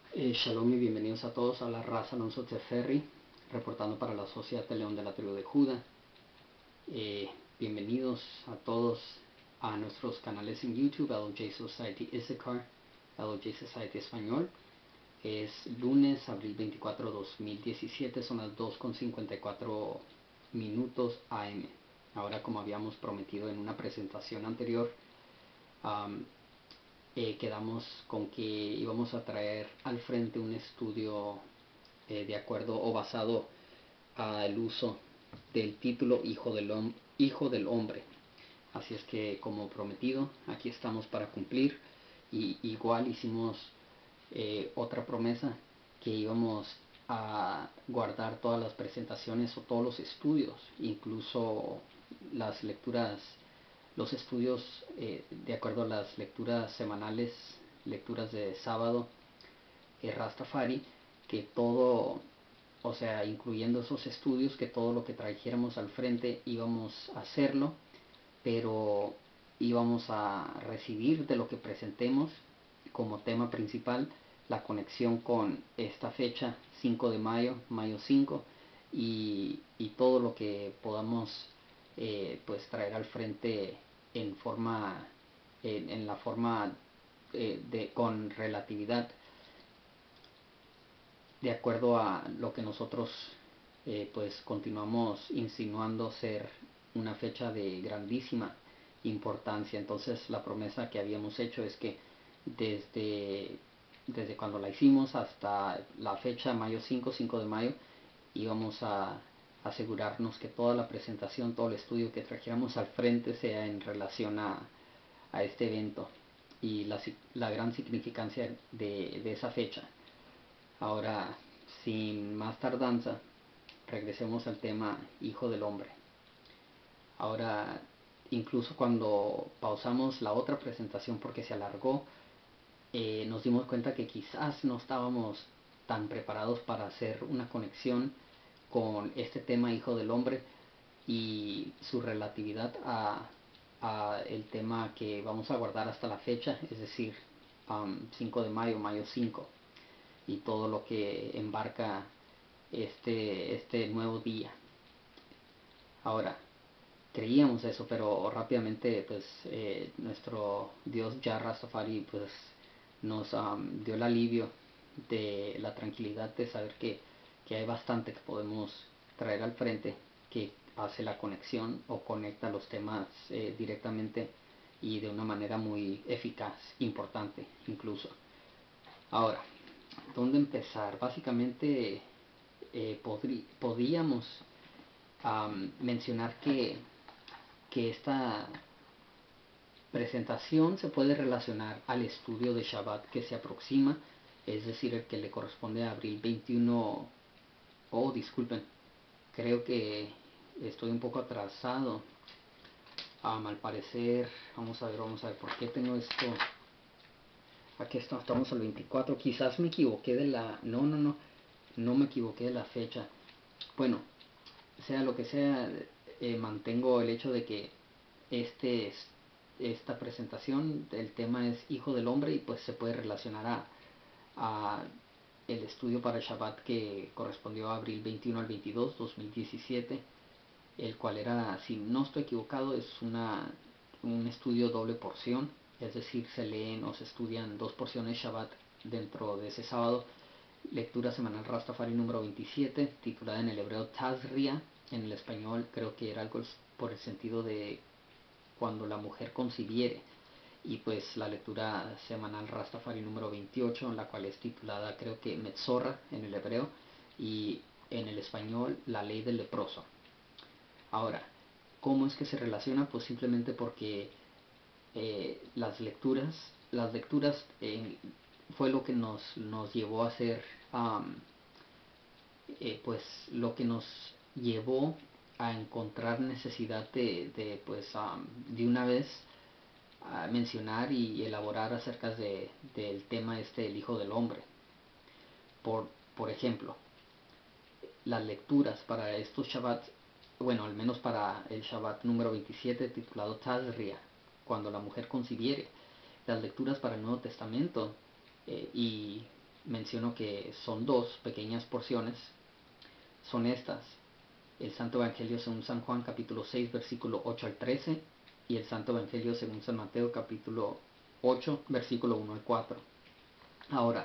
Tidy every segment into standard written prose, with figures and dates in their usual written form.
Shalom y bienvenidos a todos a la raza Alonso Teferri, reportando para la Sociedad de León de la Tribu de Judá. Bienvenidos a todos a nuestros canales en YouTube, LOJ Society Issachar, LOJ Society Español. Es lunes, abril 24, 2017, son las 2:54 AM. Ahora, como habíamos prometido en una presentación anterior, quedamos con que íbamos a traer al frente un estudio de acuerdo o basado al uso del título Hijo del Hombre. Así es que, como prometido, aquí estamos para cumplir. Y igual hicimos otra promesa, que íbamos a guardar todas las presentaciones o todos los estudios, incluso las lecturas, los estudios de acuerdo a las lecturas semanales, lecturas de sábado, Rastafari, que todo, o sea, incluyendo esos estudios, que todo lo que trajéramos al frente íbamos a hacerlo, pero íbamos a recibir de lo que presentemos como tema principal la conexión con esta fecha, 5 de mayo, mayo 5, y todo lo que podamos pues traer al frente en forma, en la forma con relatividad, de acuerdo a lo que nosotros pues continuamos insinuando ser una fecha de grandísima importancia. Entonces, la promesa que habíamos hecho es que desde cuando la hicimos hasta la fecha mayo 5 de mayo, íbamos a asegurarnos que toda la presentación, todo el estudio que trajéramos al frente sea en relación a este evento y la gran significancia de esa fecha. Ahora, sin más tardanza, regresemos al tema Hijo del Hombre. Ahora, incluso cuando pausamos la otra presentación porque se alargó, nos dimos cuenta que quizás no estábamos tan preparados para hacer una conexión con este tema Hijo del Hombre y su relatividad a el tema que vamos a guardar hasta la fecha, es decir, 5 de mayo, mayo 5, y todo lo que embarca este nuevo día. Ahora, creíamos eso, pero rápidamente pues nuestro Dios Jah Rastafari pues nos dio el alivio de la tranquilidad de saber que hay bastante que podemos traer al frente, que hace la conexión o conecta los temas directamente y de una manera muy eficaz, importante incluso. Ahora, ¿dónde empezar? Básicamente podríamos mencionar que esta presentación se puede relacionar al estudio de Shabbat que se aproxima, es decir, el que le corresponde a abril 21. Oh, disculpen, creo que estoy un poco atrasado. Al parecer, vamos a ver por qué tengo esto. Aquí estamos al 24. Quizás me equivoqué de la... No me equivoqué de la fecha. Bueno, sea lo que sea, mantengo el hecho de que esta presentación, el tema es Hijo del Hombre, y pues se puede relacionar a el estudio para Shabbat que correspondió a abril 21 al 22, 2017, el cual era, si no estoy equivocado, es un estudio doble porción, es decir, se leen o se estudian dos porciones Shabbat dentro de ese sábado. Lectura semanal Rastafari número 27, titulada en el hebreo Tazria, en el español creo que era algo por el sentido de cuando la mujer concibiere. Y pues la lectura semanal Rastafari número 28, la cual es titulada creo que Metzorra en el hebreo, y en el español La Ley del Leproso. Ahora, ¿cómo es que se relaciona? Pues simplemente porque las lecturas fue lo que nos llevó a hacer, pues lo que nos llevó a encontrar necesidad de una vez a mencionar y elaborar acerca del tema del Hijo del Hombre. Por, por ejemplo, las lecturas para estos Shabbats, bueno, al menos para el Shabbat número 27 titulado Tazria, cuando la mujer concibiere, las lecturas para el Nuevo Testamento y menciono que son dos pequeñas porciones. Son estas: el Santo Evangelio según San Juan capítulo 6 versículo 8 al 13 y el Santo Evangelio según San Mateo capítulo 8 versículo 1 al 4. Ahora,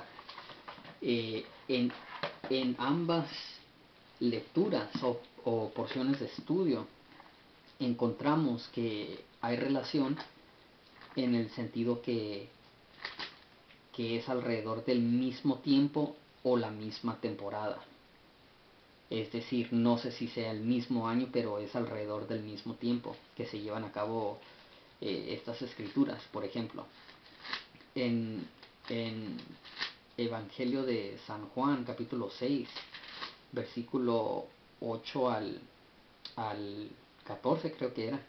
en ambas lecturas o porciones de estudio encontramos que hay relación en el sentido que es alrededor del mismo tiempo o la misma temporada. Es decir, no sé si sea el mismo año, pero es alrededor del mismo tiempo que se llevan a cabo estas escrituras. Por ejemplo, en Evangelio de San Juan, capítulo 6, versículo 8 al 14 creo que era,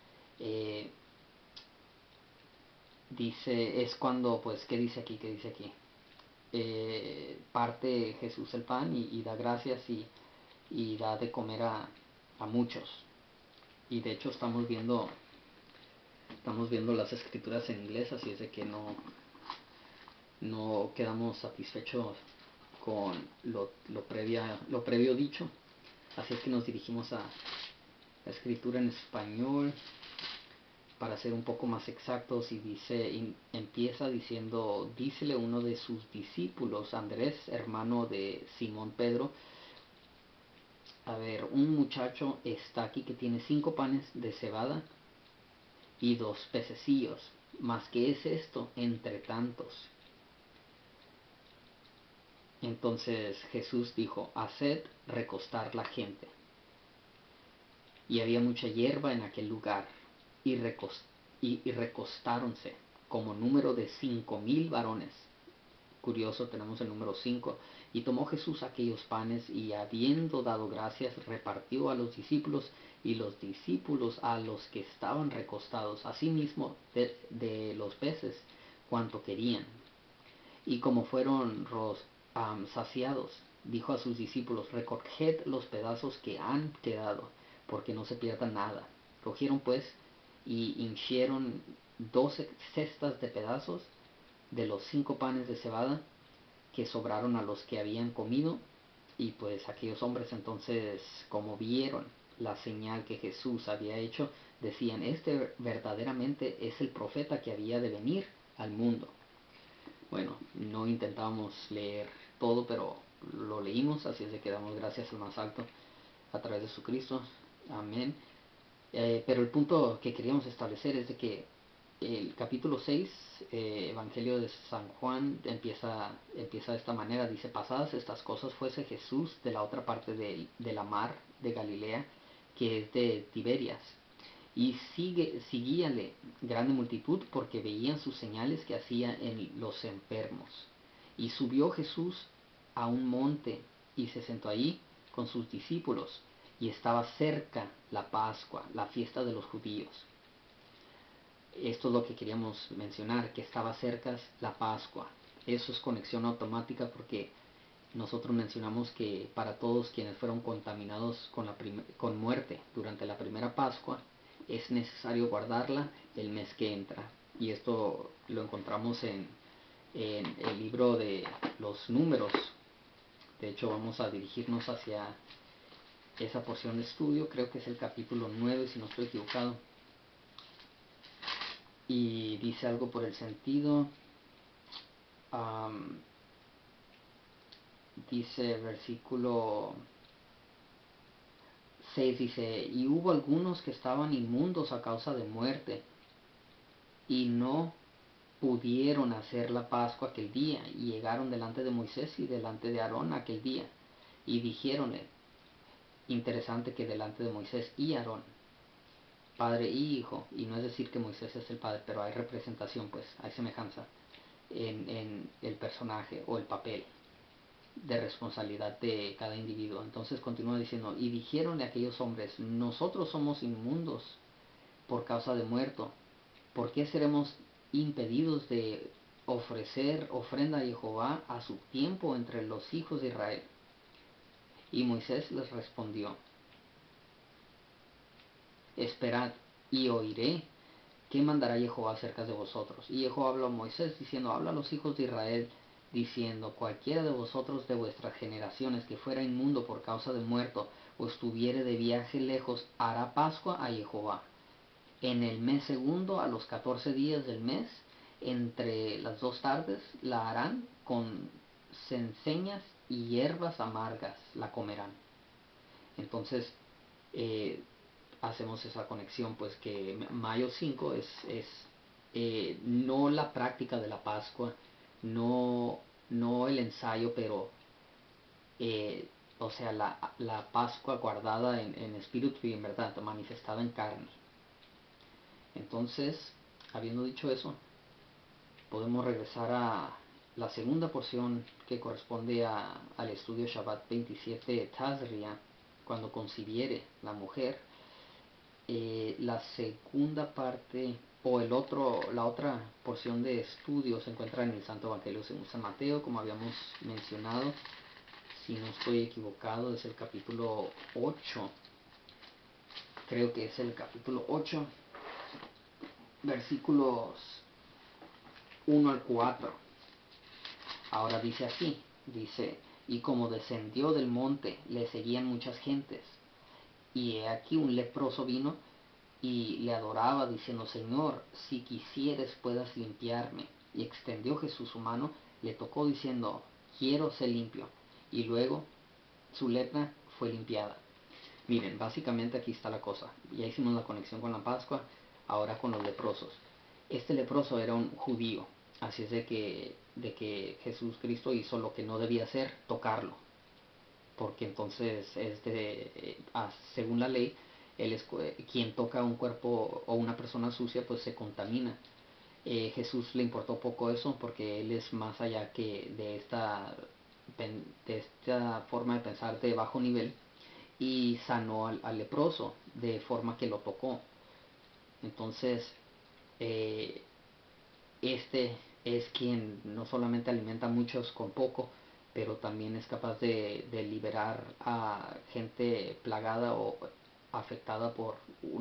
dice, es cuando, pues, ¿qué dice aquí? ¿Qué dice aquí? Parte Jesús el pan y da gracias y da de comer a muchos. Y de hecho estamos viendo las escrituras en inglés, así es de que no quedamos satisfechos con lo previo dicho. Así es que nos dirigimos a la escritura en español para ser un poco más exactos, y empieza diciendo: dícele uno de sus discípulos, Andrés, hermano de Simón Pedro, a ver, un muchacho está aquí que tiene 5 panes de cebada y 2 pececillos, mas ¿qué es esto entre tantos? Entonces Jesús dijo: haced recostar la gente. Y había mucha hierba en aquel lugar, y recostáronse como número de 5,000 varones. Curioso, tenemos el número 5. Y tomó Jesús aquellos panes, y habiendo dado gracias, repartió a los discípulos, y los discípulos a los que estaban recostados, asimismo de los peces, cuanto querían. Y como fueron saciados, dijo a sus discípulos: recoged los pedazos que han quedado, porque no se pierda nada. Cogieron pues y hinchieron 12 cestas de pedazos de los 5 panes de cebada que sobraron a los que habían comido. Y pues aquellos hombres entonces, como vieron la señal que Jesús había hecho, decían: este verdaderamente es el profeta que había de venir al mundo. Bueno, no intentábamos leer todo, pero lo leímos, así es de que damos gracias al más alto a través de Jesucristo. Amén. Pero el punto que queríamos establecer es de que el capítulo 6, Evangelio de San Juan, empieza de esta manera. Dice: pasadas estas cosas, fuese Jesús de la otra parte de la mar de Galilea, que es de Tiberias, y seguíale grande multitud, porque veían sus señales que hacía en los enfermos. Y subió Jesús a un monte y se sentó allí con sus discípulos, y estaba cerca la Pascua, la fiesta de los judíos. Esto es lo que queríamos mencionar, que estaba cerca la Pascua. Eso es conexión automática, porque nosotros mencionamos que para todos quienes fueron contaminados con muerte durante la primera Pascua, es necesario guardarla el mes que entra. Y esto lo encontramos en el libro de los Números. De hecho, vamos a dirigirnos hacia esa porción de estudio. Creo que es el capítulo 9, si no estoy equivocado. Y dice algo por el sentido. Dice versículo 6, dice: y hubo algunos que estaban inmundos a causa de muerte, y no pudieron hacer la Pascua aquel día, y llegaron delante de Moisés y delante de Aarón aquel día, y dijéronle. Interesante que delante de Moisés y Aarón, padre y hijo, y no es decir que Moisés es el padre, pero hay representación, pues hay semejanza en el personaje o el papel de responsabilidad de cada individuo. Entonces continúa diciendo: y dijéronle a aquellos hombres: nosotros somos inmundos por causa de muerto, ¿por qué seremos impedidos de ofrecer ofrenda a Jehová a su tiempo entre los hijos de Israel? Y Moisés les respondió: esperad y oiré qué mandará Jehová acerca de vosotros. Y Jehová habló a Moisés diciendo: habla a los hijos de Israel diciendo: cualquiera de vosotros de vuestras generaciones que fuera inmundo por causa de muerto, o estuviere de viaje lejos, hará Pascua a Jehová. En el mes segundo, a los 14 días del mes, entre las 2 tardes, la harán con cenceñas y hierbas amargas, la comerán. Entonces, hacemos esa conexión, pues que mayo 5 es no la práctica de la Pascua, no el ensayo, pero o sea, la Pascua guardada en espíritu y en verdad, manifestada en carne. Entonces, habiendo dicho eso, podemos regresar a la segunda porción que corresponde al estudio Shabbat 27 Tazria, cuando concibiere la mujer. La segunda parte o la otra porción de estudio se encuentra en el Santo Evangelio según San Mateo, como habíamos mencionado. Si no estoy equivocado, es el capítulo 8. Creo que es el capítulo 8, versículos 1 al 4. Ahora dice así, dice: y como descendió del monte, le seguían muchas gentes. Y he aquí un leproso vino y le adoraba, diciendo: Señor, si quisieres puedas limpiarme. Y extendió Jesús su mano, le tocó, diciendo: quiero ser limpio. Y luego su lepra fue limpiada. Miren, básicamente aquí está la cosa. Ya hicimos la conexión con la Pascua, ahora con los leprosos. Este leproso era un judío, así es de que Jesús Cristo hizo lo que no debía hacer: tocarlo. Porque entonces, según la ley, quien toca un cuerpo o una persona sucia, pues se contamina. Jesús le importó poco eso, porque él es más allá que de esta forma de pensar de bajo nivel, y sanó al leproso de forma que lo tocó. Entonces, este es quien no solamente alimenta a muchos con poco, pero también es capaz de liberar a gente plagada o afectada por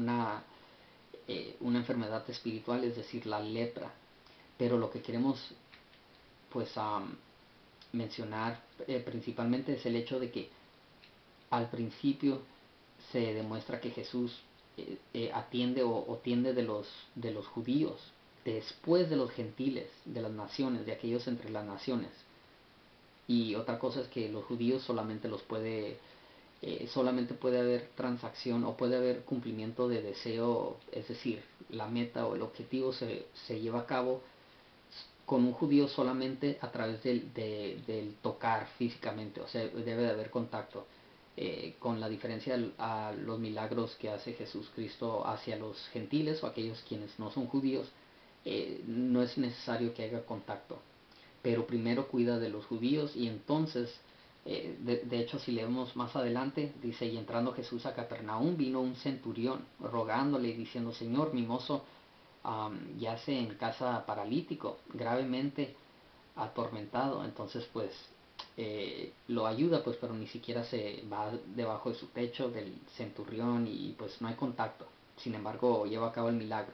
una enfermedad espiritual, es decir, la lepra. Pero lo que queremos, pues, mencionar principalmente es el hecho de que al principio se demuestra que Jesús atiende o tiende de los judíos, después de los gentiles, de las naciones, de aquellos entre las naciones. Y otra cosa es que los judíos solamente puede haber transacción o puede haber cumplimiento de deseo, es decir, la meta o el objetivo se lleva a cabo con un judío solamente a través del tocar físicamente, o sea, debe de haber contacto. Con la diferencia a los milagros que hace Jesús Cristo hacia los gentiles o aquellos quienes no son judíos, no es necesario que haya contacto, pero primero cuida de los judíos. Y entonces, de hecho, si leemos más adelante, dice: y entrando Jesús a Capernaum, vino un centurión rogándole y diciendo: Señor, mi mozo yace en casa paralítico, gravemente atormentado. Entonces, pues, lo ayuda, pues, pero ni siquiera se va debajo de su techo del centurión, y pues no hay contacto. Sin embargo, lleva a cabo el milagro.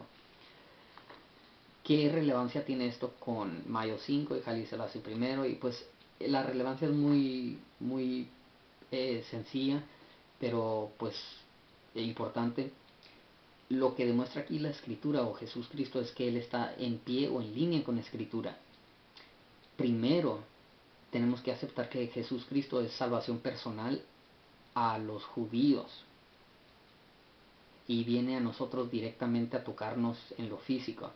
¿Qué relevancia tiene esto con mayo 5 y Haile Selassie I? Y pues la relevancia es muy sencilla, pero pues importante. Lo que demuestra aquí la escritura o Jesús Cristo es que Él está en pie o en línea con la escritura. Primero, tenemos que aceptar que Jesús Cristo es salvación personal a los judíos y viene a nosotros directamente a tocarnos en lo físico.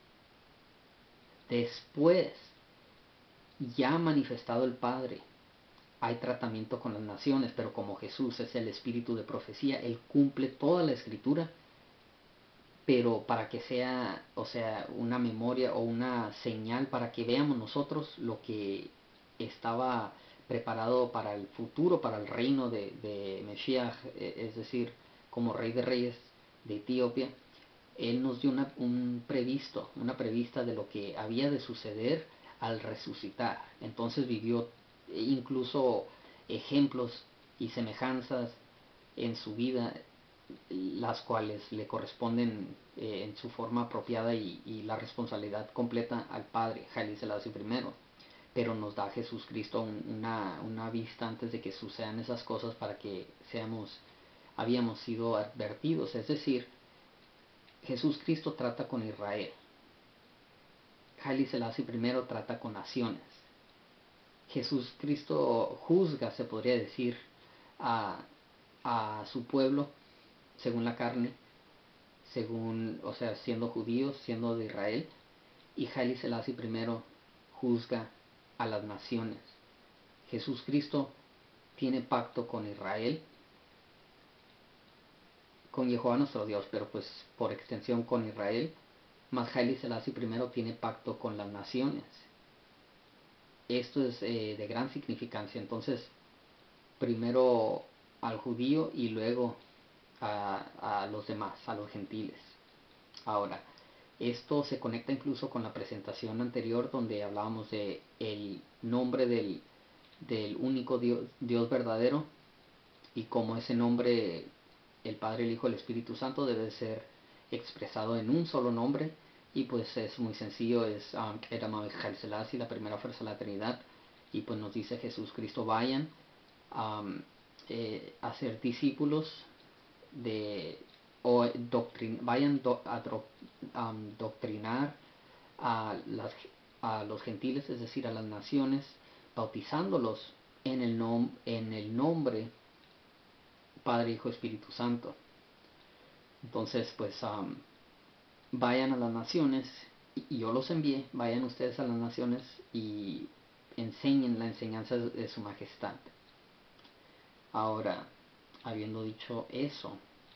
Después, ya manifestado el Padre, hay tratamiento con las naciones, pero como Jesús es el espíritu de profecía, Él cumple toda la escritura, pero para que sea, o sea, una memoria o una señal para que veamos nosotros lo que estaba preparado para el futuro, para el reino de Mesías, es decir, como Rey de Reyes de Etiopía. Él nos dio una prevista de lo que había de suceder al resucitar. Entonces vivió incluso ejemplos y semejanzas en su vida, las cuales le corresponden en su forma apropiada, y la responsabilidad completa al Padre, Haile Selassie I. pero nos da Jesucristo una vista antes de que sucedan esas cosas para que habíamos sido advertidos. Es decir, Jesucristo trata con Israel. Haile Selassie primero trata con naciones. Jesucristo juzga, se podría decir, a su pueblo según la carne, o sea, siendo judíos, siendo de Israel, y Haile Selassie primero juzga a las naciones. Jesucristo tiene pacto con Israel, con Jehová nuestro Dios, pero pues por extensión con Israel, más Haile Selassie primero tiene pacto con las naciones. Esto es de gran significancia. Entonces, primero al judío y luego a los demás, a los gentiles. Ahora, esto se conecta incluso con la presentación anterior donde hablábamos de el nombre del único Dios verdadero y cómo ese nombre, el Padre, el Hijo, el Espíritu Santo, debe ser expresado en un solo nombre. Y pues es muy sencillo, es Edam Haile Selassie, la primera fuerza de la Trinidad. Y pues nos dice Jesucristo, vayan a ser discípulos vayan a doctrinar a los gentiles, es decir, a las naciones, bautizándolos en el nombre Padre, Hijo, Espíritu Santo. Entonces, pues vayan a las naciones, y yo los envié, vayan ustedes a las naciones y enseñen la enseñanza de su majestad. Ahora, habiendo dicho eso,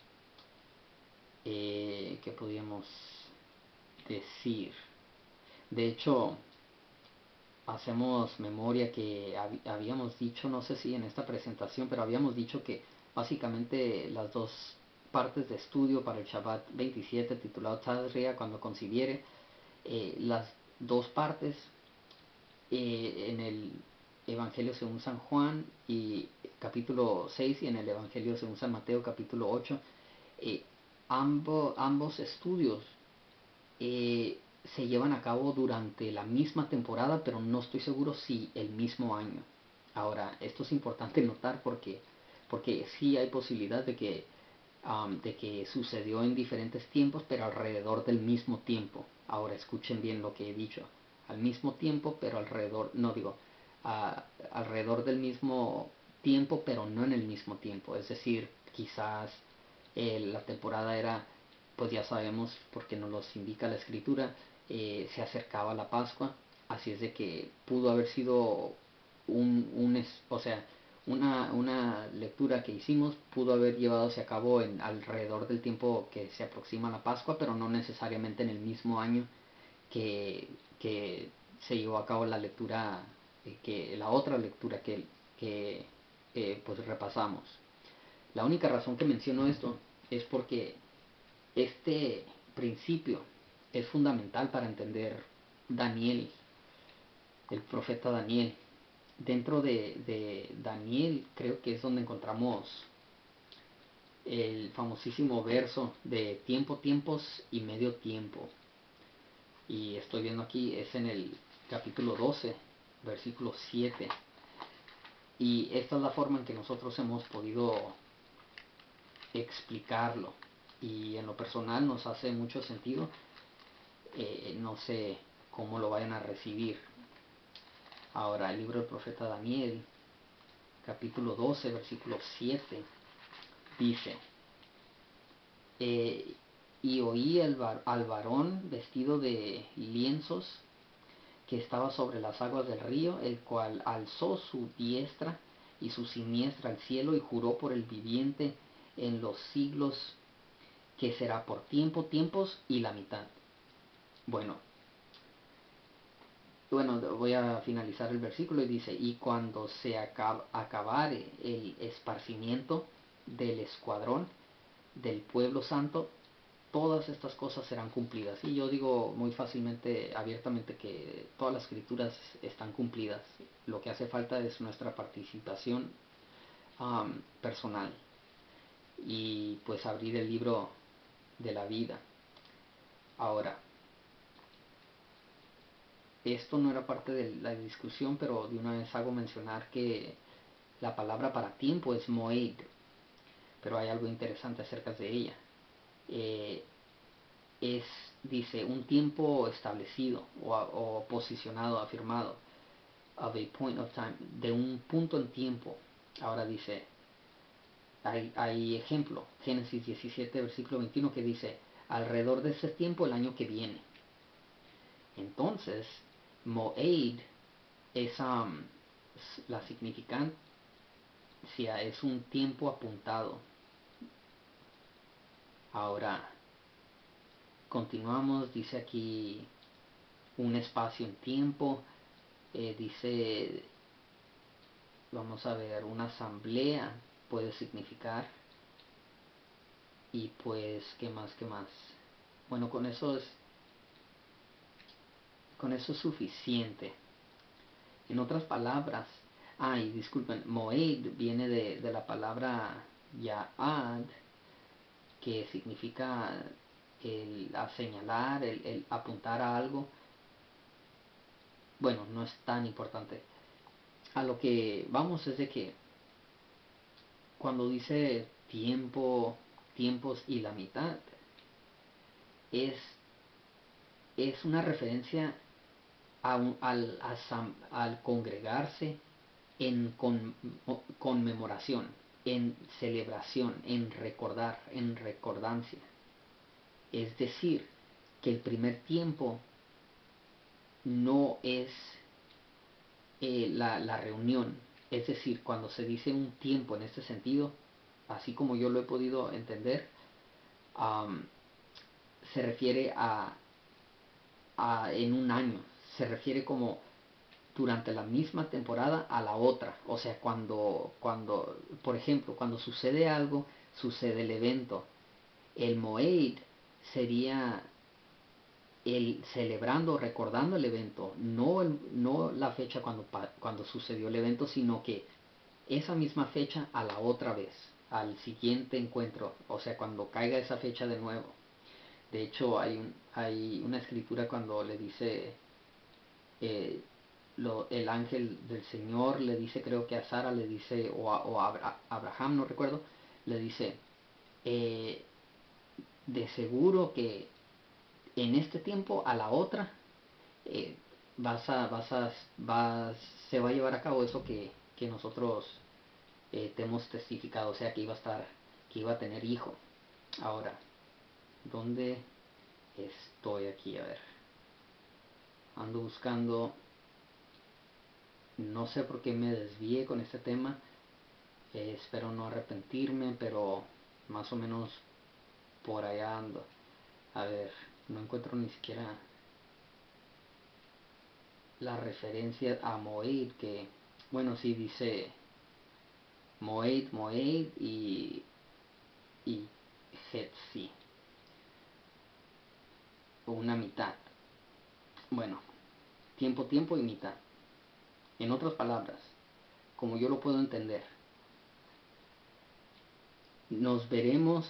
¿qué podríamos decir? De hecho, hacemos memoria que habíamos dicho, no sé si en esta presentación, pero habíamos dicho que básicamente las dos partes de estudio para el Shabbat 27 titulado Tazria, cuando concibiere, las dos partes en el Evangelio según San Juan y capítulo 6 y en el Evangelio según San Mateo capítulo 8, ambos estudios se llevan a cabo durante la misma temporada, pero no estoy seguro si el mismo año. Ahora, esto es importante notar porque sí hay posibilidad de que sucedió en diferentes tiempos, pero alrededor del mismo tiempo. Ahora, escuchen bien lo que he dicho. Al mismo tiempo, pero alrededor del mismo tiempo, pero no en el mismo tiempo. Es decir, quizás la temporada era, pues ya sabemos, porque nos los indica la escritura, se acercaba la Pascua, así es de que pudo haber sido o sea, una lectura que hicimos pudo haber llevadose a cabo en alrededor del tiempo que se aproxima a la Pascua, pero no necesariamente en el mismo año que se llevó a cabo la lectura, la otra lectura que pues repasamos. La única razón que menciono esto es porque este principio es fundamental para entender Daniel, el profeta Daniel. Dentro de Daniel creo que es donde encontramos el famosísimo verso de tiempo, tiempos y medio tiempo. Y estoy viendo aquí, es en el capítulo 12, versículo 7. Y esta es la forma en que nosotros hemos podido explicarlo. Y en lo personal nos hace mucho sentido. No sé cómo lo vayan a recibir. Ahora, el libro del profeta Daniel, capítulo 12, versículo 7, dice, y oí al varón vestido de lienzos que estaba sobre las aguas del río, el cual alzó su diestra y su siniestra al cielo y juró por el viviente en los siglos que será por tiempos y la mitad. Bueno, voy a finalizar el versículo y dice, y cuando se acabare el esparcimiento del escuadrón del pueblo santo, todas estas cosas serán cumplidas. Y yo digo muy fácilmente, abiertamente, que todas las escrituras están cumplidas. Lo que hace falta es nuestra participación personal y pues abrir el libro de la vida. Ahora, esto no era parte de la discusión, pero de una vez hago mencionar que la palabra para tiempo es moed, pero hay algo interesante acerca de ella. Eh, es, dice, un tiempo establecido o posicionado, afirmado, of a point of time, de un punto en tiempo. Ahora dice, hay ejemplo, Génesis 17, versículo 21, que dice, alrededor de ese tiempo el año que viene. Entonces, Moed es la significancia, es un tiempo apuntado. Ahora, continuamos, dice aquí un espacio en tiempo, dice, vamos a ver, una asamblea puede significar, y pues, ¿qué más? Bueno, con eso es suficiente. En otras palabras, y disculpen, Moed viene de la palabra Ya'ad, que significa el señalar, el apuntar a algo. Bueno, no es tan importante. A lo que vamos es de que cuando dice tiempo, tiempos y la mitad, es, es una referencia al congregarse en conmemoración, en celebración, en recordar, en recordancia. Es decir, que el primer tiempo no es la reunión. Es decir, cuando se dice un tiempo en este sentido, así como yo lo he podido entender, um, se refiere en un año, se refiere como durante la misma temporada a la otra. O sea, por ejemplo, cuando sucede algo, sucede el evento. El Moed sería el celebrando, recordando el evento, no la fecha cuando sucedió el evento, sino que esa misma fecha a la otra vez, al siguiente encuentro, o sea, cuando caiga esa fecha de nuevo. De hecho, hay una escritura cuando le dice, eh, el ángel del Señor le dice, creo que a Sara le dice, o a Abraham, no recuerdo, le dice, eh, de seguro que en este tiempo a la otra eh, se va a llevar a cabo eso que nosotros te hemos testificado, o sea que que iba a tener hijo. Ahora, ¿dónde estoy aquí? A ver, ando buscando, no sé por qué me desvié con este tema, espero no arrepentirme, pero más o menos por allá ando. A ver, no encuentro ni siquiera la referencia a Moed, que, bueno, sí dice Moed y Hetzi, o una mitad. Bueno, tiempo y mitad. En otras palabras, como yo lo puedo entender, nos veremos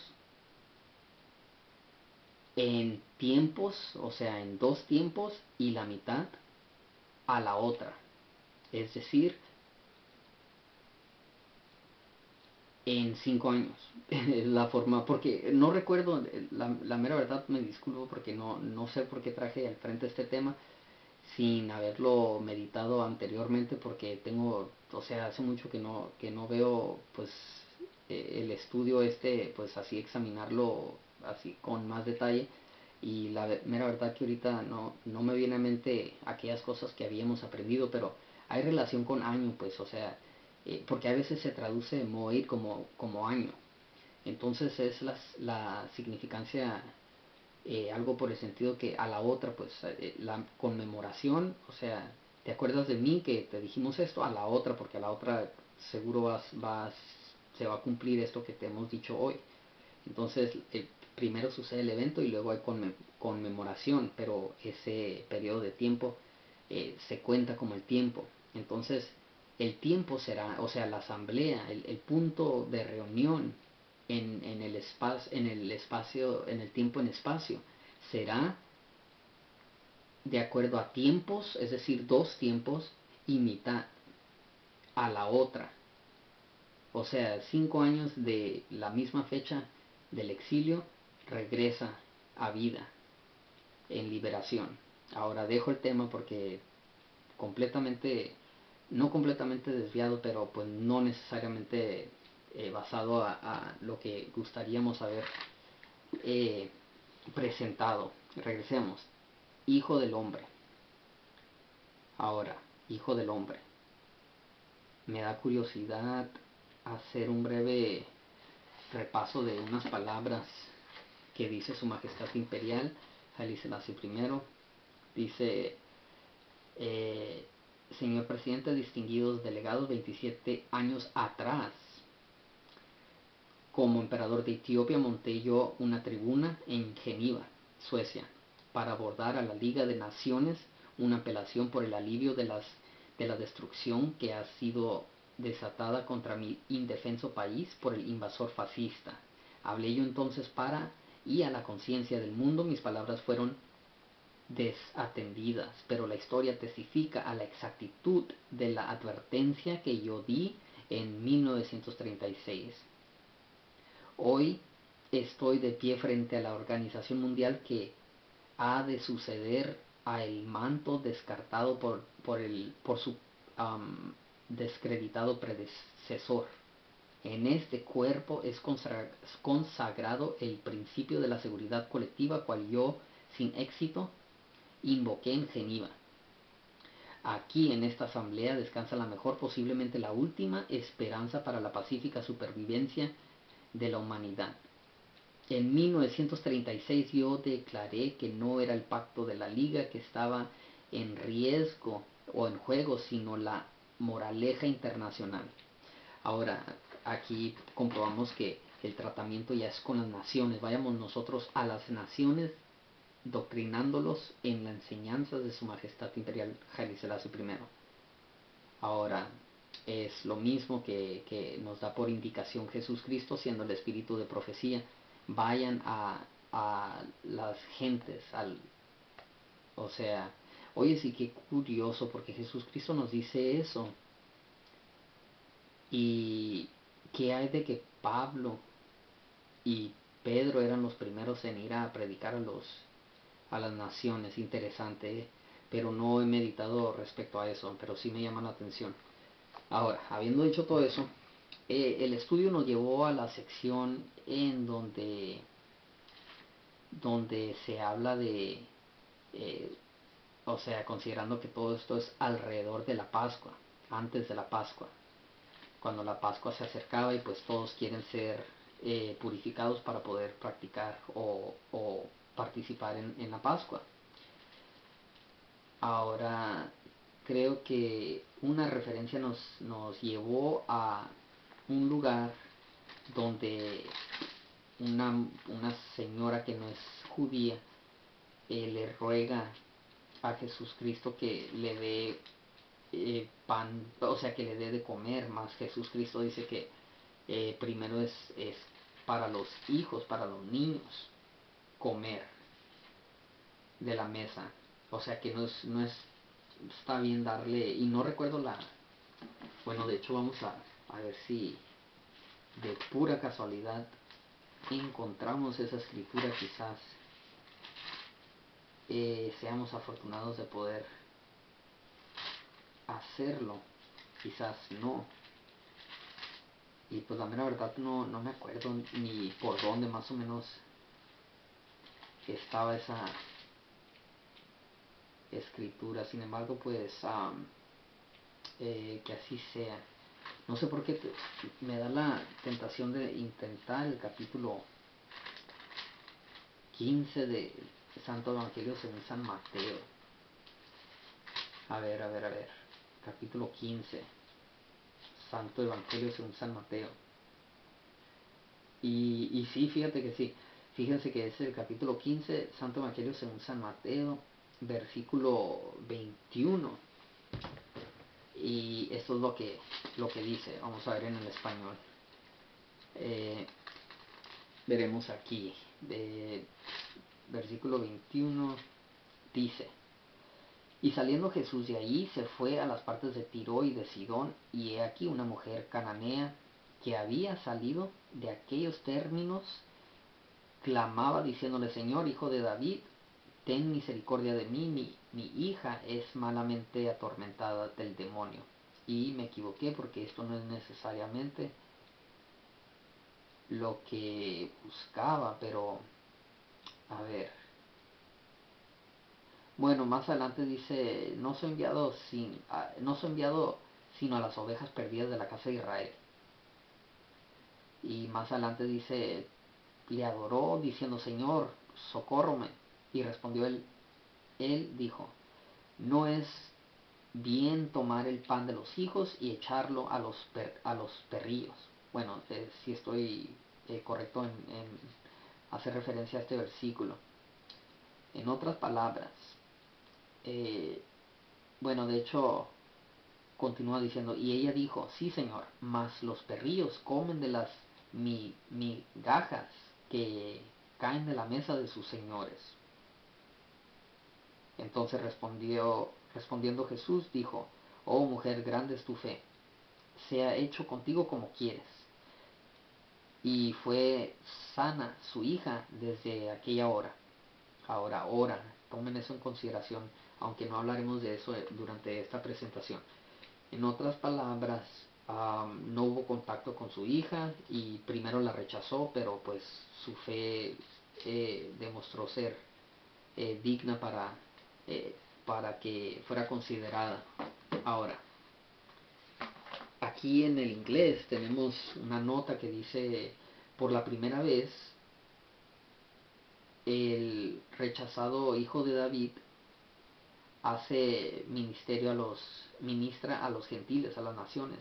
en tiempos, o sea, en dos tiempos y la mitad a la otra. Es decir, en 5 años. La forma, porque no recuerdo, la mera verdad me disculpo porque no sé por qué traje al frente este tema sin haberlo meditado anteriormente, porque tengo, o sea, hace mucho que no veo pues el estudio pues así examinarlo así con más detalle, y la mera verdad que ahorita no me viene a mente aquellas cosas que habíamos aprendido, pero hay relación con año, pues, o sea, porque a veces se traduce moed como año. Entonces es la significancia, algo por el sentido que a la otra, pues, la conmemoración, o sea, ¿te acuerdas de mí que te dijimos esto? A la otra, porque a la otra seguro se va a cumplir esto que te hemos dicho hoy. Entonces, primero sucede el evento y luego hay conmemoración, pero ese periodo de tiempo se cuenta como el tiempo. Entonces, el tiempo será, o sea, la asamblea, el punto de reunión en el espacio, en el tiempo en espacio, será de acuerdo a tiempos, es decir, 2 tiempos y mitad a la otra. O sea, 5 años de la misma fecha del exilio, regresa a vida en liberación. Ahora dejo el tema porque completamente, no completamente desviado, pero pues no necesariamente basado a lo que gustaríamos haber eh, presentado. Regresemos. Hijo del hombre. Ahora, hijo del hombre. Me da curiosidad hacer un breve repaso de unas palabras que dice Su Majestad Imperial, Haile Selassie I. Dice, señor presidente, distinguidos delegados, 27 años atrás, como emperador de Etiopía, monté yo una tribuna en Geneva, Suecia, para abordar a la Liga de Naciones una apelación por el alivio de la destrucción que ha sido desatada contra mi indefenso país por el invasor fascista. Hablé yo entonces y a la conciencia del mundo mis palabras fueron desatendidas, pero la historia testifica a la exactitud de la advertencia que yo di en 1936. Hoy estoy de pie frente a la organización mundial que ha de suceder a el manto descartado por su descreditado predecesor. En este cuerpo es consagrado el principio de la seguridad colectiva, cual yo, sin éxito, invoqué en Geneva. Aquí en esta asamblea descansa la mejor, posiblemente la última esperanza para la pacífica supervivencia de la humanidad. En 1936 yo declaré que no era el pacto de la Liga que estaba en riesgo o en juego, sino la moraleja internacional. Ahora, aquí comprobamos que el tratamiento ya es con las naciones. Vayamos nosotros a las naciones doctrinándolos en la enseñanza de Su Majestad Imperial Haile Selassie I. Ahora, es lo mismo que nos da por indicación Jesucristo, siendo el espíritu de profecía. Vayan a las gentes, o sea, oye, sí, qué curioso, porque Jesucristo nos dice eso. Y qué hay de que Pablo y Pedro eran los primeros en ir a predicar a las naciones. Interesante, pero no he meditado respecto a eso, pero sí me llama la atención. Ahora, habiendo dicho todo eso, el estudio nos llevó a la sección en donde se habla de, eh, o sea, considerando que todo esto es alrededor de la Pascua, antes de la Pascua, cuando la Pascua se acercaba y pues todos quieren ser purificados para poder practicar o participar en la Pascua. Ahora, creo que una referencia nos llevó a un lugar donde una señora que no es judía le ruega a Jesucristo que le dé pan, o sea, que le dé de comer. Más Jesucristo dice que primero es para los hijos, para los niños, comer de la mesa. O sea que no es está bien darle, y no recuerdo bueno, de hecho vamos a ver si de pura casualidad encontramos esa escritura. Quizás seamos afortunados de poder hacerlo, quizás no. Y pues la mera verdad no me acuerdo ni por dónde más o menos estaba esa escritura. Sin embargo, pues que así sea. No sé por qué me da la tentación de intentar el capítulo 15 de Santo Evangelio según San Mateo. A ver. Capítulo 15. Santo Evangelio según San Mateo. Y sí, fíjate que sí. Fíjense que es el capítulo 15, Santo Evangelio según San Mateo, versículo 21. Y esto es lo que dice. Vamos a ver en el español. Veremos aquí. Versículo 21 dice: Y saliendo Jesús de allí, se fue a las partes de Tiro y de Sidón, y he aquí una mujer cananea que había salido de aquellos términos, clamaba diciéndole: Señor, hijo de David, ten misericordia de mí, mi hija es malamente atormentada del demonio. Y me equivoqué porque esto no es necesariamente lo que buscaba, pero a ver. Bueno, más adelante dice: no soy enviado sino a las ovejas perdidas de la casa de Israel. Y más adelante dice: le adoró diciendo: Señor, socórrome. Y respondió él dijo: no es bien tomar el pan de los hijos y echarlo a los perrillos. Bueno, si estoy correcto en hacer referencia a este versículo. En otras palabras, eh, bueno, de hecho, continúa diciendo: y ella dijo: sí, Señor, mas los perrillos comen de las migajas que caen de la mesa de sus señores. Entonces respondiendo Jesús dijo: oh mujer, grande es tu fe, sea hecho contigo como quieres. Y fue sana su hija desde aquella hora. Ahora, tomen eso en consideración, aunque no hablaremos de eso durante esta presentación. En otras palabras, no hubo contacto con su hija y primero la rechazó, pero pues su fe demostró ser digna para que fuera considerada. Ahora, aquí en el inglés tenemos una nota que dice: por la primera vez, el rechazado hijo de David ministra a los gentiles, a las naciones.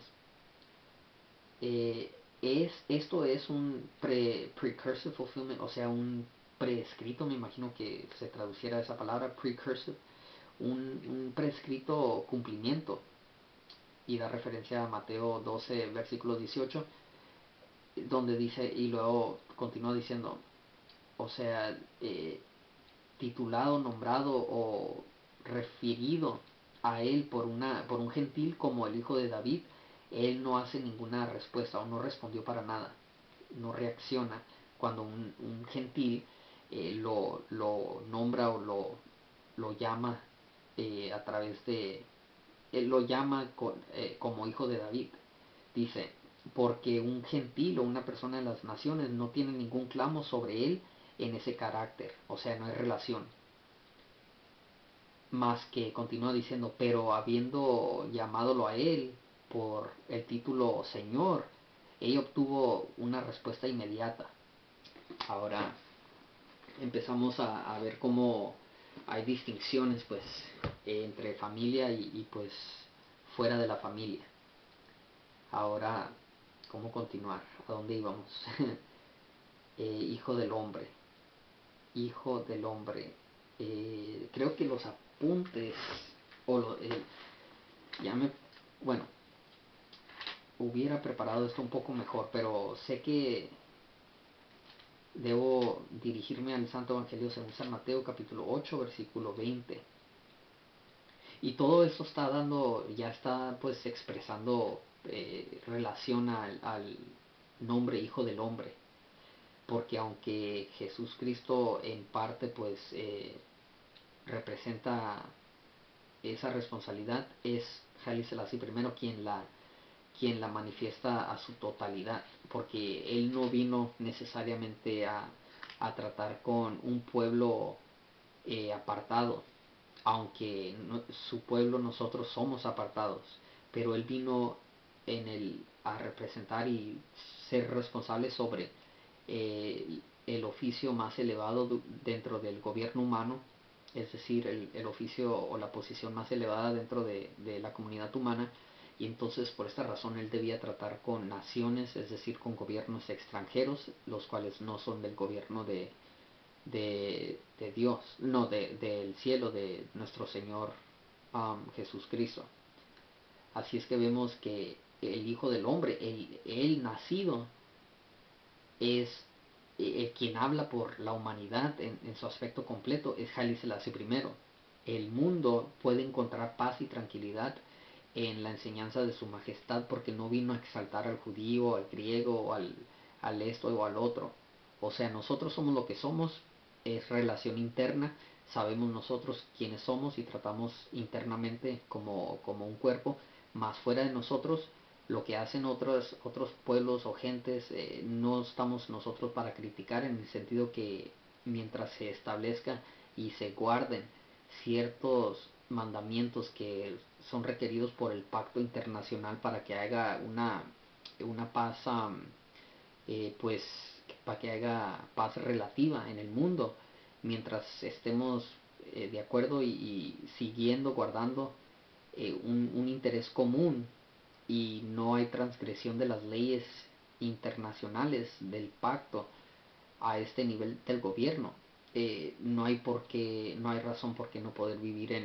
Esto es un precursive fulfillment, o sea, un prescrito, me imagino que se traduciera esa palabra, precursive, un prescrito cumplimiento, y da referencia a Mateo 12, versículo 18, donde dice, y luego continúa diciendo, o sea, titulado, nombrado o referido a él por un gentil como el hijo de David. Él no hace ninguna respuesta o no respondió para nada, no reacciona cuando un gentil lo nombra o lo llama a través de, él lo llama como hijo de David. Dice: porque un gentil o una persona de las naciones no tiene ningún clamo sobre él en ese carácter, o sea, no hay relación. Más que continúa diciendo: pero habiendo llamádolo a él por el título Señor, ella obtuvo una respuesta inmediata. Ahora empezamos a ver cómo hay distinciones pues entre familia y pues fuera de la familia. Ahora, ¿cómo continuar? ¿A dónde íbamos? Hijo del hombre. Hijo del hombre. Creo que los apuntes o ya me, bueno, hubiera preparado esto un poco mejor, pero sé que debo dirigirme al Santo Evangelio según San Mateo, capítulo 8, versículo 20. Y todo esto ya está pues expresando relación al nombre Hijo del Hombre. Porque aunque Jesús Cristo en parte pues representa esa responsabilidad, es Haile Selassie primero quien la manifiesta a su totalidad, porque él no vino necesariamente a tratar con un pueblo apartado, aunque su pueblo, nosotros somos apartados, pero él vino a representar y ser responsable sobre el oficio más elevado dentro del gobierno humano, es decir, el oficio o la posición más elevada dentro de la comunidad humana. Y entonces por esta razón él debía tratar con naciones, es decir, con gobiernos extranjeros, los cuales no son del gobierno de Dios, no, del cielo, de nuestro Señor Jesús Cristo. Así es que vemos que el Hijo del Hombre, el nacido, es quien habla por la humanidad en su aspecto completo, es Haile Selassie primero. el mundo puede encontrar paz y tranquilidad en la enseñanza de su majestad, porque no vino a exaltar al judío, al griego, al esto o al otro. O sea, nosotros somos lo que somos, es relación interna, sabemos nosotros quiénes somos y tratamos internamente como un cuerpo, más fuera de nosotros, lo que hacen otros pueblos o gentes, no estamos nosotros para criticar, en el sentido que mientras se establezca y se guarden ciertos mandamientos que son requeridos por el pacto internacional para que haga una paz, pues para que haga paz relativa en el mundo, mientras estemos de acuerdo y siguiendo, guardando un interés común, y no hay transgresión de las leyes internacionales del pacto a este nivel del gobierno, no hay no hay razón por qué no poder vivir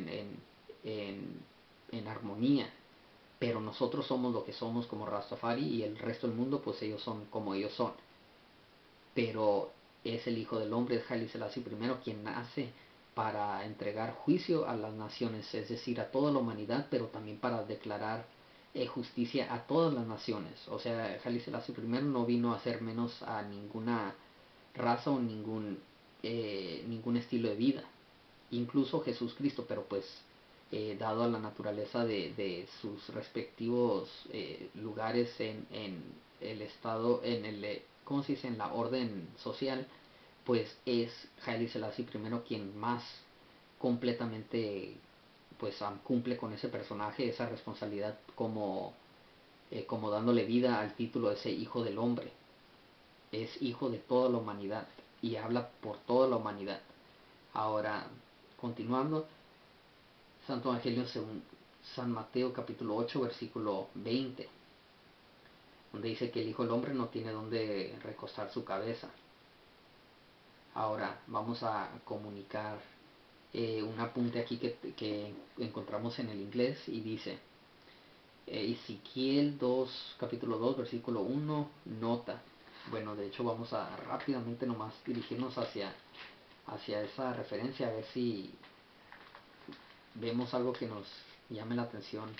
en armonía. Pero nosotros somos lo que somos como Rastafari, y el resto del mundo pues ellos son como ellos son. Pero es el Hijo del Hombre, es Haile Selassie I, quien nace para entregar juicio a las naciones, es decir, a toda la humanidad, pero también para declarar justicia a todas las naciones. O sea, Haile Selassie I no vino a hacer menos a ninguna raza o ningún estilo de vida, incluso Jesús Cristo, pero pues dado a la naturaleza de sus respectivos lugares en el estado, ¿cómo se dice?, en la orden social, pues es Haile Selassie I quien más completamente pues cumple con ese personaje, esa responsabilidad, como dándole vida al título de ese Hijo del Hombre. Es hijo de toda la humanidad y habla por toda la humanidad. Ahora, continuando, Santo Evangelio según San Mateo capítulo 8 versículo 20, donde dice que el Hijo del Hombre no tiene donde recostar su cabeza. Ahora vamos a comunicar un apunte aquí que encontramos en el inglés, y dice Ezequiel 2, capítulo 2, versículo 1, nota. Bueno, de hecho vamos a rápidamente nomás dirigirnos hacia esa referencia, a ver si vemos algo que nos llame la atención.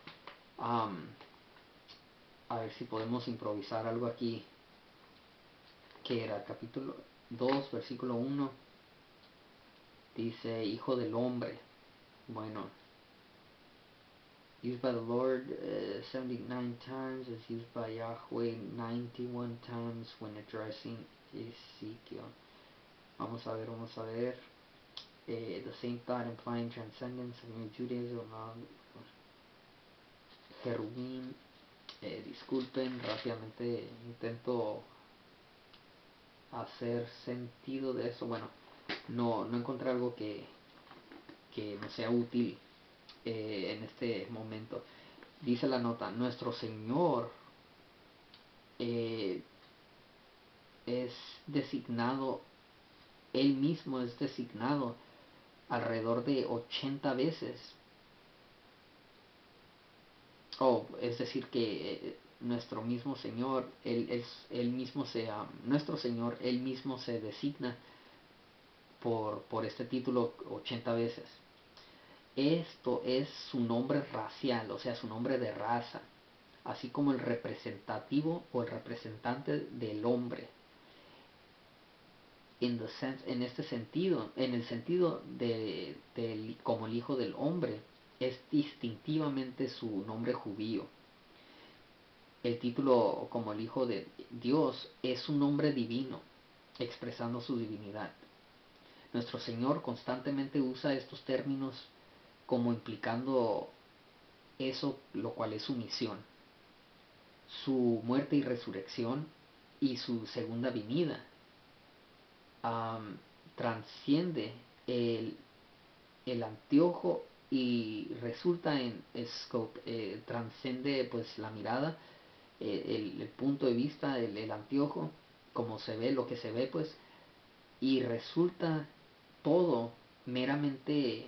A ver si podemos improvisar algo aquí. Que era capítulo 2, versículo 1. Dice, Hijo del Hombre. Bueno, used by the Lord 79 times, is used by Yahweh 91 times when addressing Ezekiel. Vamos a ver. The same thought implying transcendence of New Judaism around Jerubim. Disculpen, rápidamente intento hacer sentido de eso. Bueno, no encontré algo que nos sea útil en este momento. Dice la nota, nuestro Señor eh, es designado, Él mismo es designado alrededor de 80 veces. Es decir, que nuestro mismo Señor, nuestro Señor, Él mismo se designa por este título 80 veces. Esto es su nombre racial, o sea, su nombre de raza, así como el representativo o el representante del hombre. En este sentido, en el sentido como el Hijo del Hombre, es distintivamente su nombre judío. El título como el Hijo de Dios es un nombre divino, expresando su divinidad. Nuestro Señor constantemente usa estos términos como implicando eso, lo cual es su misión, su muerte y resurrección, y su segunda venida. Transciende el anteojo y resulta en scope, transcende pues la mirada, el punto de vista, el anteojo, como se ve, lo que se ve pues, y resulta todo meramente,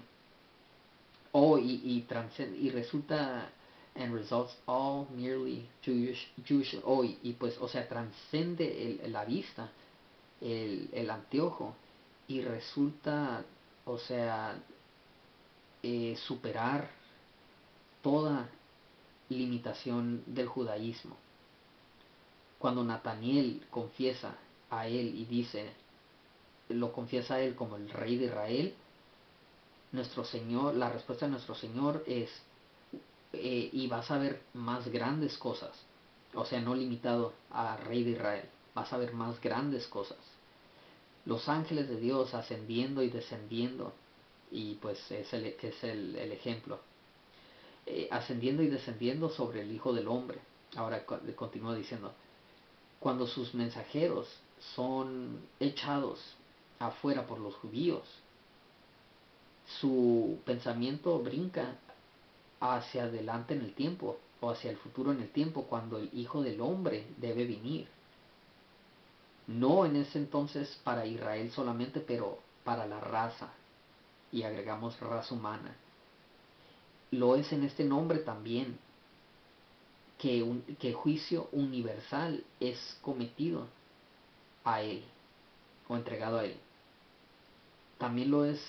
y resulta, and results all merely Jewish, y pues, o sea, transcende la vista, el anteojo, y resulta, o sea, superar toda limitación del judaísmo. Cuando Nataniel confiesa a él y dice, lo confiesa a él como el rey de Israel, nuestro Señor, la respuesta de nuestro Señor es, y vas a ver más grandes cosas. O sea, no limitado a rey de Israel, vas a ver más grandes cosas. Los ángeles de Dios ascendiendo y descendiendo, y pues es el ejemplo. Ascendiendo y descendiendo sobre el Hijo del Hombre. Ahora continúa diciendo, cuando sus mensajeros son echados afuera por los judíos, su pensamiento brinca hacia adelante en el tiempo, o hacia el futuro en el tiempo, cuando el Hijo del Hombre debe venir. No en ese entonces para Israel solamente, pero para la raza, y agregamos raza humana. Lo es en este nombre también, que juicio universal es cometido a él, o entregado a él. También lo es,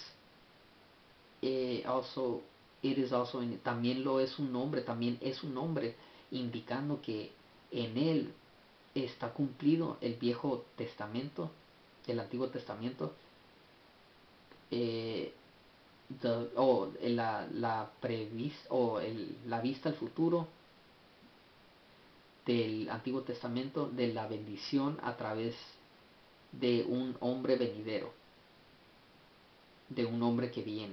también lo es un nombre, también es un nombre, indicando que en él está cumplido el Viejo Testamento, el Antiguo Testamento, la vista al futuro del Antiguo Testamento, de la bendición a través de un hombre venidero, de un hombre que viene.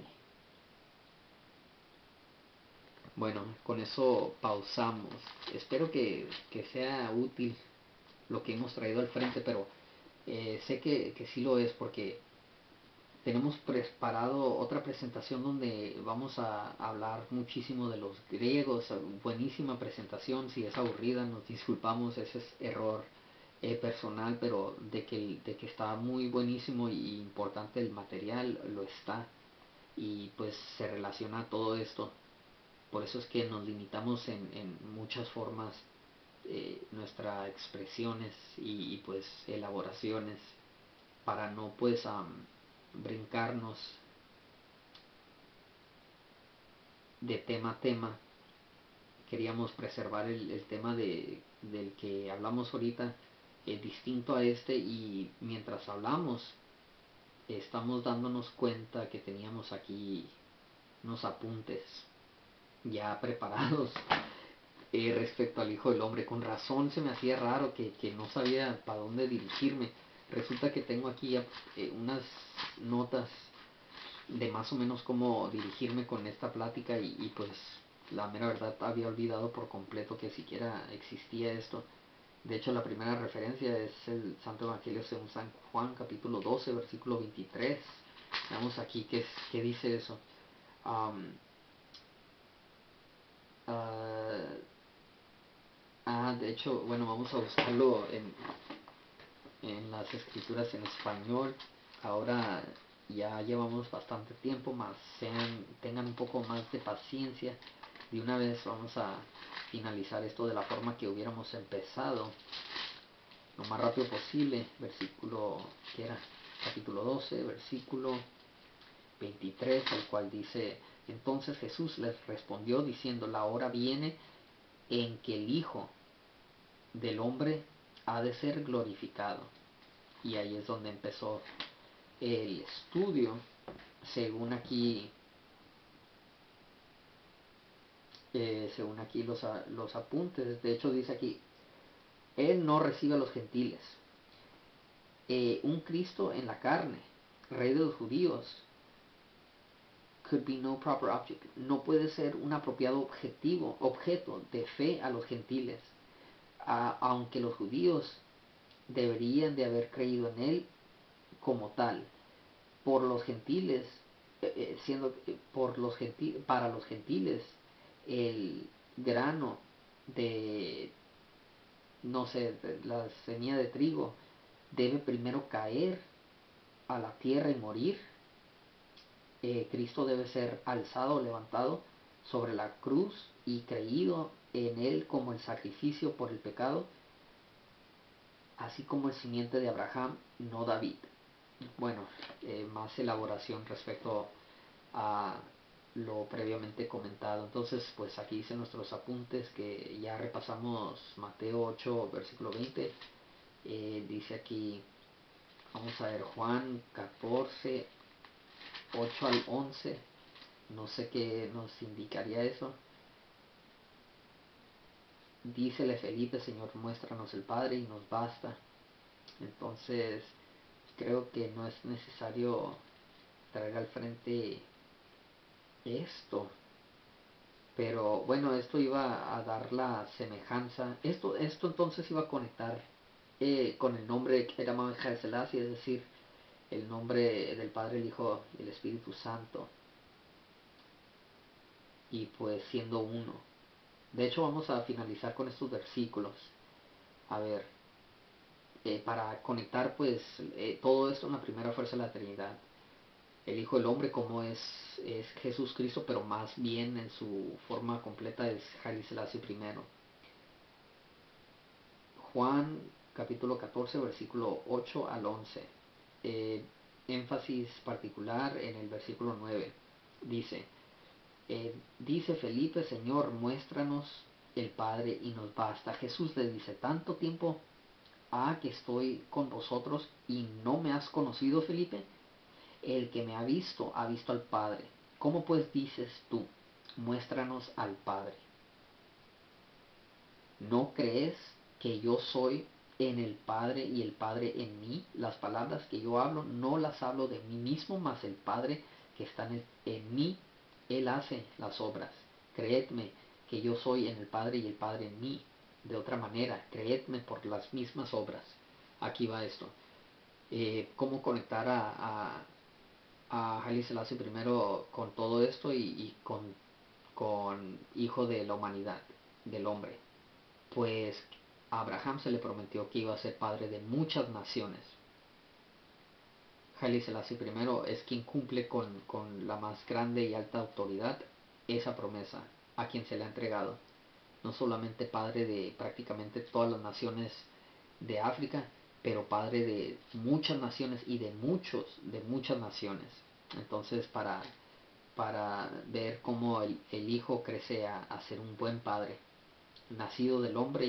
Bueno, con eso pausamos. Espero que sea útil lo que hemos traído al frente, pero sé que sí lo es, porque tenemos preparado otra presentación donde vamos a hablar muchísimo de los griegos. Buenísima presentación. Si es aburrida, nos disculpamos, ese es error personal, pero de que está muy buenísimo y importante el material, lo está. Y pues se relaciona a todo esto. Por eso es que nos limitamos en muchas formas nuestras expresiones y pues elaboraciones, para no pues brincarnos de tema a tema. Queríamos preservar el tema del que hablamos ahorita, distinto a este, y mientras hablamos estamos dándonos cuenta que teníamos aquí unos apuntes ya preparados respecto al Hijo del Hombre. Con razón se me hacía raro que no sabía para dónde dirigirme. Resulta que tengo aquí unas notas de más o menos cómo dirigirme con esta plática, y pues la mera verdad había olvidado por completo que siquiera existía esto. De hecho, la primera referencia es el Santo Evangelio según San Juan, capítulo 12, versículo 23. Veamos aquí qué dice eso. Um, de hecho, bueno, vamos a buscarlo en las escrituras en español. Ahora ya llevamos bastante tiempo, más tengan un poco más de paciencia. De una vez vamos a finalizar esto de la forma que hubiéramos empezado, lo más rápido posible. Versículo, ¿qué era? Capítulo 12, versículo 23, el cual dice: entonces Jesús les respondió diciendo, la hora viene en que el Hijo del Hombre ha de ser glorificado. Y ahí es donde empezó el estudio, según aquí los apuntes. De hecho dice aquí, él no recibe a los gentiles. Un Cristo en la carne, rey de los judíos, could be no proper object, no puede ser un apropiado objeto de fe a los gentiles, aunque los judíos deberían de haber creído en él como tal. Por los gentiles, para los gentiles, el grano de, no sé, la semilla de trigo debe primero caer a la tierra y morir. Cristo debe ser alzado o levantado sobre la cruz y creído en él como el sacrificio por el pecado, así como el simiente de Abraham, no David. Bueno, más elaboración respecto a lo previamente comentado. Entonces, pues aquí dicen nuestros apuntes que ya repasamos Mateo 8, versículo 20. Dice aquí, vamos a ver, Juan 14, 8 al 11. No sé qué nos indicaría eso. Dícele Felipe, Señor, muéstranos el Padre y nos basta. Entonces, creo que no es necesario traer al frente esto. Pero bueno, esto iba a dar la semejanza. Esto entonces iba a conectar con el nombre que era Mahavishai Selassie, es decir, el nombre del Padre, el Hijo y el Espíritu Santo. Y pues siendo uno. De hecho, vamos a finalizar con estos versículos. A ver, para conectar pues todo esto en la primera fuerza de la Trinidad. El Hijo del Hombre como es Jesús Cristo, pero más bien en su forma completa es Haile Selassie I. Juan capítulo 14, versículo 8 al 11. Énfasis particular en el versículo 9. Dice, dice Felipe, Señor, muéstranos el Padre y nos basta. Jesús le dice, tanto tiempo ha que estoy con vosotros y no me has conocido, Felipe. El que me ha visto al Padre. ¿Cómo pues dices tú, muéstranos al Padre? ¿No crees que yo soy en el Padre y el Padre en mí? Las palabras que yo hablo no las hablo de mí mismo, mas el Padre que está en mí, Él hace las obras. Creedme que yo soy en el Padre y el Padre en mí. De otra manera, creedme por las mismas obras. Aquí va esto. ¿Cómo conectar a Haile Selassie primero con todo esto y con hijo de la humanidad, del hombre? Pues a Abraham se le prometió que iba a ser padre de muchas naciones. Haile Selassie I es quien cumple con la más grande y alta autoridad esa promesa a quien se le ha entregado. No solamente padre de prácticamente todas las naciones de África, pero padre de muchas naciones y de muchas naciones. Entonces, para ver cómo el hijo crece a ser un buen padre, nacido del hombre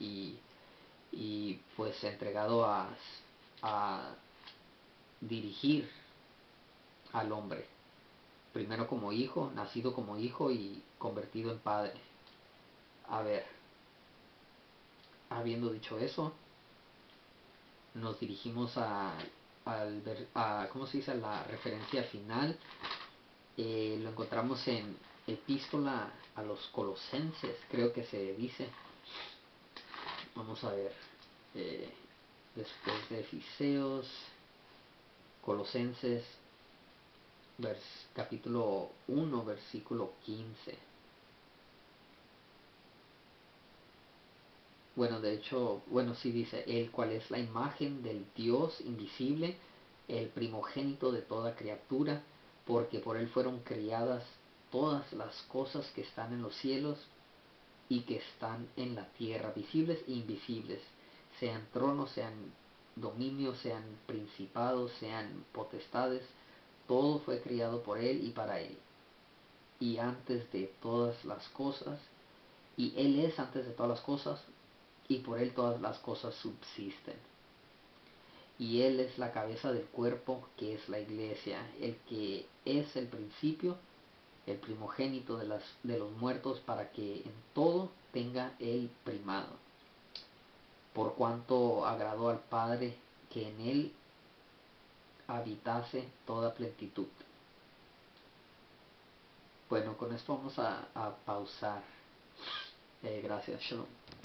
y pues entregado a dirigir al hombre, primero como hijo, nacido como hijo y convertido en padre. A ver, habiendo dicho eso, nos dirigimos ¿cómo se dice? A la referencia final. Lo encontramos en Epístola a los Colosenses, creo que se dice. Vamos a ver. eh, Después de Efeseos, Colosenses, capítulo 1, versículo 15. Bueno, de hecho, bueno, sí dice, el cual es la imagen del Dios invisible, el primogénito de toda criatura, porque por él fueron criadas todas las cosas que están en los cielos y que están en la tierra, visibles e invisibles, sean tronos, sean dominios, sean principados, sean potestades, todo fue criado por él y para él. Y antes de todas las cosas, y él es antes de todas las cosas, y por él todas las cosas subsisten. Y él es la cabeza del cuerpo, que es la iglesia, el que es el principio, el primogénito de los muertos, para que en todo tenga el primado. Por cuanto agradó al Padre que en él habitase toda plenitud. Bueno, con esto vamos a pausar. Gracias, Shalom.